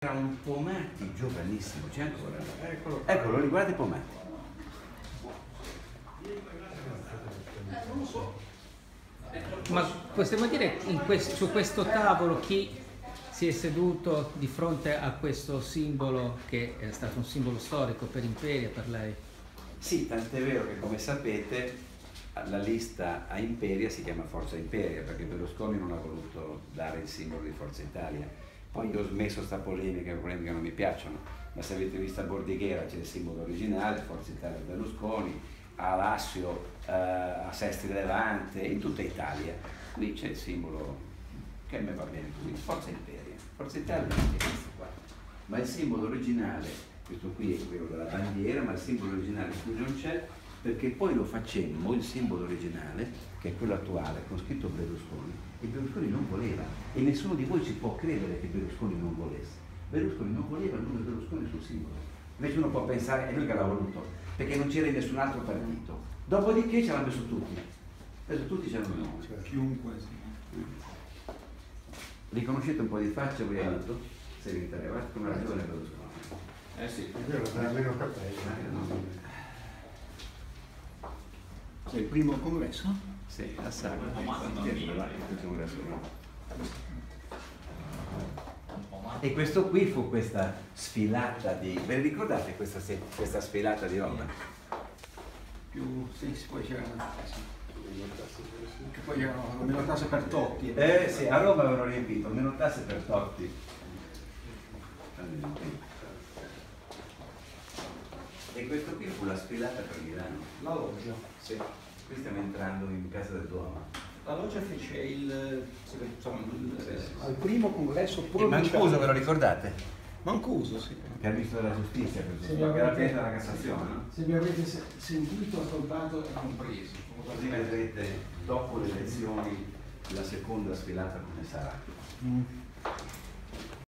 Era un Pomati giovanissimo, c'è ancora? Eccolo lì, guardate Pomati. Non lo so. Ma possiamo dire su questo tavolo chi si è seduto di fronte a questo simbolo che è stato un simbolo storico per Imperia, per lei? Sì, tant'è vero che come sapete la lista a Imperia si chiama Forza Imperia perché Berlusconi non ha voluto dare il simbolo di Forza Italia. Poi io ho smesso sta polemica, le polemiche non mi piacciono, ma se avete visto a Bordighera c'è il simbolo originale, Forza Italia Berlusconi, a Lassio, a Sestri Levante, in tutta Italia. Qui c'è il simbolo che a me va bene così, Forza Imperia. Forza Italia è questo qua. Ma il simbolo originale, questo qui è quello della bandiera, ma il simbolo originale qui non c'è, perché poi lo facemmo, il simbolo originale, che è quello attuale, con scritto Berlusconi, e Berlusconi non voleva, e nessuno di voi ci può credere che Berlusconi non volesse. Berlusconi non voleva il nome Berlusconi sul simbolo. Invece uno può pensare, è lui che l'ha voluto, perché non c'era in nessun altro partito. Dopodiché ce l'hanno messo tutti. Adesso tutti ce l'hanno messo. Chiunque, sì. Riconoscete un po' di faccia voi aiuto? Se vi interessa, come ragione Berlusconi. Sì. È vero, non ha meno capelli. Sei il primo congresso? Sì, la sala. E questo qui fu questa sfilata di... Ve ricordate questa sfilata di roba? Più, sì, poi c'erano... Che poi c'erano meno tasse per Totti. Sì, a Roma avevano riempito, meno tasse per Totti. E questo qui fu la sfilata per Milano. La loggia. Sì. Qui stiamo entrando in casa del Duomo. La loggia fece al primo congresso E provinciale. Mancuso, ve lo ricordate? Mancuso, sì. Che ha visto della giustizia, Se che era presa dalla Cassazione, no? Se vi avete sentito, ascoltato e compreso. Così vedrete dopo le elezioni la seconda sfilata come sarà.